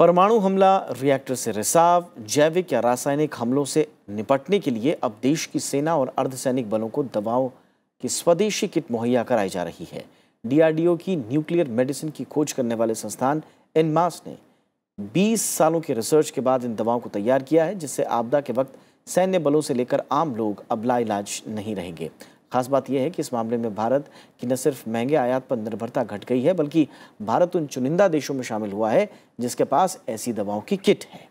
परमाणु हमला, रिएक्टर से रिसाव, जैविक या रासायनिक हमलों से निपटने के लिए अब देश की सेना और अर्धसैनिक बलों को दवाओं की स्वदेशी किट मुहैया कराई जा रही है। DRDO की न्यूक्लियर मेडिसिन की खोज करने वाले संस्थान इनमास ने 20 सालों की रिसर्च के बाद इन दवाओं को तैयार किया है, जिससे आपदा के वक्त सैन्य बलों से लेकर आम लोग अब लाइलाज नहीं रहेंगे। खास बात यह है कि इस मामले में भारत की न सिर्फ महंगे आयात पर निर्भरता घट गई है, बल्कि भारत उन चुनिंदा देशों में शामिल हुआ है जिसके पास ऐसी दवाओं की किट है।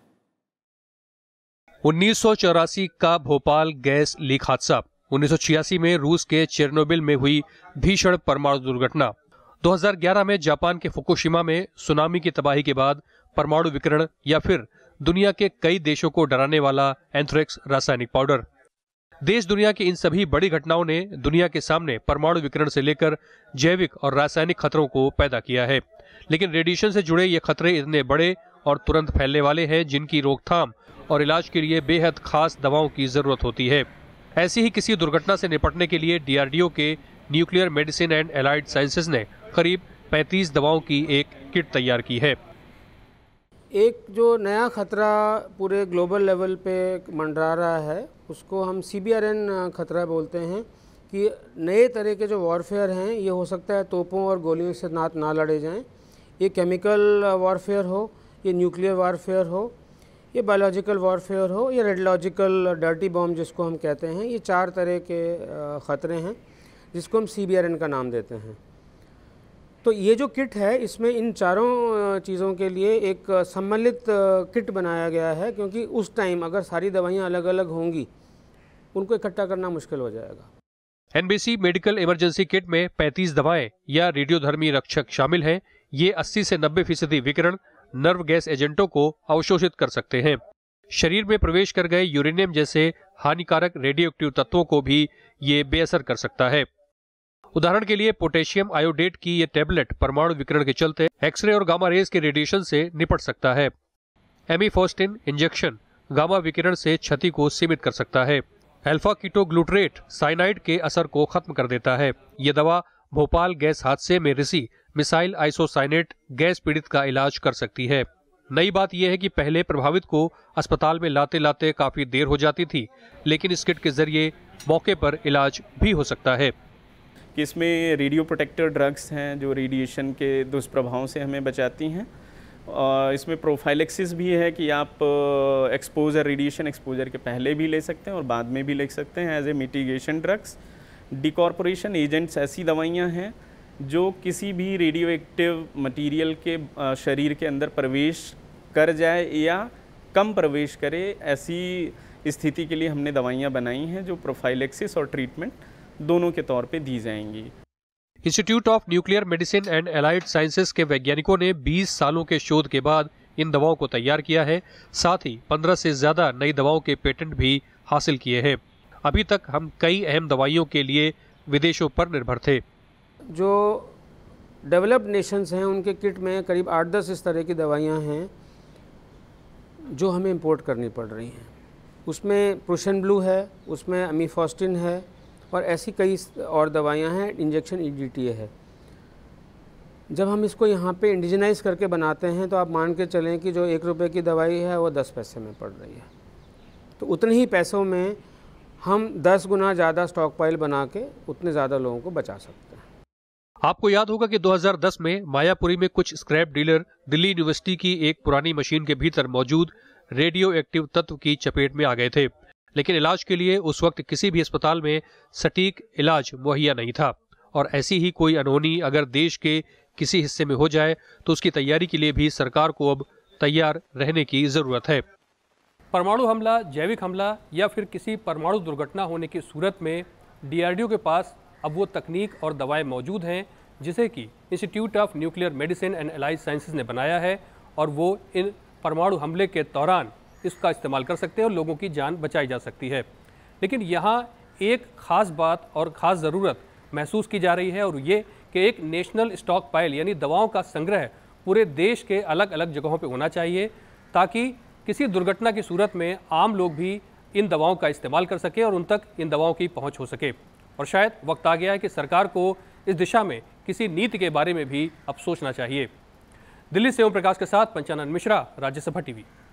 1984 का भोपाल गैस लीक हादसा, 1986 में रूस के चेरनोबिल में हुई भीषण परमाणु दुर्घटना, 2011 में जापान के फुकुशिमा में सुनामी की तबाही के बाद परमाणु विकिरण, या फिर दुनिया के कई देशों को डराने वाला एंथ्रेक्स रासायनिक पाउडर। देश दुनिया की इन सभी बड़ी घटनाओं ने दुनिया के सामने परमाणु विकिरण से लेकर जैविक और रासायनिक खतरों को पैदा किया है। लेकिन रेडिएशन से जुड़े ये खतरे इतने बड़े और तुरंत फैलने वाले हैं जिनकी रोकथाम और इलाज के लिए बेहद खास दवाओं की जरूरत होती है। ऐसी ही किसी दुर्घटना से निपटने के लिए DRDO के nuclear medicine and allied sciences ने करीब 35 दवाओं की एक किट तैयार की है। एक जो नया खतरा पूरे ग्लोबल लेवल पे मंडरा रहा है उसको हम CBRN खतरा बोलते हैं, कि नए तरह के जो वॉरफेयर हैं ये हो सकता है तोपों और गोलियों से ना लड़े जाएं। ये केमिकल वॉरफेयर हो, ये न्यूक्लियर वॉरफेयर हो, ये बायोलॉजिकल वॉरफेयर हो, ये रेडियोलॉजिकल डर्टी बॉम्ब जिसको हम कहते हैं। ये 4 तरह के ख़तरे हैं जिसको हम CBRN का नाम देते हैं। तो ये जो किट है इसमें इन चारों चीज़ों के लिए एक सम्मिलित किट बनाया गया है, क्योंकि उस टाइम अगर सारी दवाइयाँ अलग अलग होंगी उनको इकट्ठा करना मुश्किल हो जाएगा। NBC मेडिकल इमरजेंसी किट में 35 दवाएं या रेडियोधर्मी रक्षक शामिल हैं। ये 80 से 90% विकिरण नर्व गैस एजेंटों को अवशोषित कर सकते हैं। शरीर में प्रवेश कर गए यूरेनियम जैसे हानिकारक रेडियोएक्टिव तत्वों को भी ये बेअसर कर सकता है। उदाहरण के लिए पोटेशियम आयोडेट की ये टैबलेट परमाणु विकिरण के चलते एक्सरे और गामा रेज के रेडिएशन से निपट सकता है। एमिफोस्टिन इंजेक्शन गामा विकिरण से क्षति को सीमित कर सकता है। अल्फा कीटोग्लूटरेट साइनाइड के असर को खत्म कर देता है। ये दवा भोपाल गैस हादसे में रिसी मिसाइल आइसोसाइनेट गैस पीड़ित का इलाज कर सकती है। नई बात यह है कि पहले प्रभावित को अस्पताल में लाते लाते काफी देर हो जाती थी, लेकिन इस किट के जरिए मौके पर इलाज भी हो सकता है। कि इसमें रेडियो प्रोटेक्टर ड्रग्स हैं जो रेडिएशन के दुष्प्रभावों से हमें बचाती हैं। इसमें प्रोफाइलेक्सिस भी है कि आप रेडिएशन एक्सपोजर के पहले भी ले सकते हैं और बाद में भी ले सकते हैं as a mitigation drugs. Decorporation agents ऐसी दवाइयाँ हैं जो किसी भी रेडियो एक्टिव मटीरियल के शरीर के अंदर प्रवेश कर जाए या कम प्रवेश करे, ऐसी स्थिति के लिए हमने दवाइयाँ बनाई हैं जो प्रोफाइलेक्सिस और ट्रीटमेंट दोनों के तौर पे दी जाएंगी। Institute of nuclear medicine and allied sciences के वैज्ञानिकों ने 20 सालों के शोध के बाद इन दवाओं को तैयार किया है। साथ ही 15 से ज्यादा नई दवाओं के पेटेंट भी हासिल किए हैं। अभी तक हम कई अहम दवाइयों के लिए विदेशों पर निर्भर थे। जो डेवलप्ड नेशंस हैं उनके किट में करीब 8-10 इस तरह की दवाइयाँ हैं जो हमें इंपोर्ट करनी पड़ रही हैं। उसमें प्रुशियन ब्लू है, उसमें अमीफॉस्टिन है और ऐसी कई और दवाइयाँ हैं। इंजेक्शन EDTA है। जब हम इसको यहाँ पे इंडिजिनाइज करके बनाते हैं तो आप मान के चलें कि जो 1 रुपये की दवाई है वो 10 पैसे में पड़ रही है। तो उतने ही पैसों में हम 10 गुना ज़्यादा स्टॉक पाइल बना के उतने ज़्यादा लोगों को बचा सकते हैं। आपको याद होगा कि 2010 में मायापुरी में कुछ स्क्रैप डीलर दिल्ली यूनिवर्सिटी की एक पुरानी मशीन के भीतर मौजूद रेडियो एक्टिव तत्व की चपेट में आ गए थे, लेकिन इलाज के लिए उस वक्त किसी भी अस्पताल में सटीक इलाज मुहैया नहीं था। और ऐसी ही कोई अनहोनी अगर देश के किसी हिस्से में हो जाए तो उसकी तैयारी के लिए भी सरकार को अब तैयार रहने की जरूरत है। परमाणु हमला, जैविक हमला या फिर किसी परमाणु दुर्घटना होने की सूरत में DRDO के पास अब वो तकनीक और दवाएं मौजूद हैं जिसे कि institute of nuclear medicine and allied sciences ने बनाया है, और वो इन परमाणु हमले के दौरान इसका इस्तेमाल कर सकते हैं और लोगों की जान बचाई जा सकती है। लेकिन यहाँ एक ख़ास बात और ख़ास ज़रूरत महसूस की जा रही है, और ये कि एक नेशनल स्टॉक पाइल यानी दवाओं का संग्रह पूरे देश के अलग अलग जगहों पे होना चाहिए, ताकि किसी दुर्घटना की सूरत में आम लोग भी इन दवाओं का इस्तेमाल कर सकें और उन तक इन दवाओं की पहुँच हो सके। और शायद वक्त आ गया है कि सरकार को इस दिशा में किसी नीति के बारे में भी अब सोचना चाहिए। दिल्ली से ओम प्रकाश के साथ पंचानन मिश्रा, राज्यसभा टीवी।